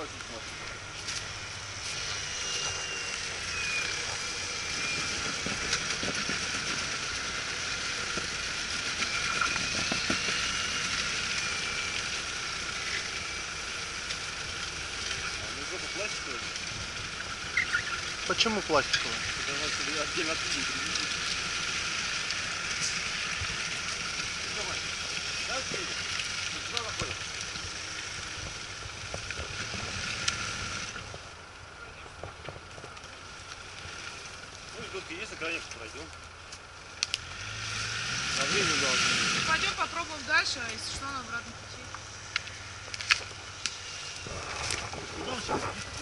очень сложно. Пластиковый? Почему пластиковый? Потому что отдельно от людей привезли. Давай. Да, Федя? Ты сюда заходишь? Ну и только если, конечно, пройдем. На время должны. Пойдем попробуем дальше, а если что, на обратном пути. Куда он сейчас?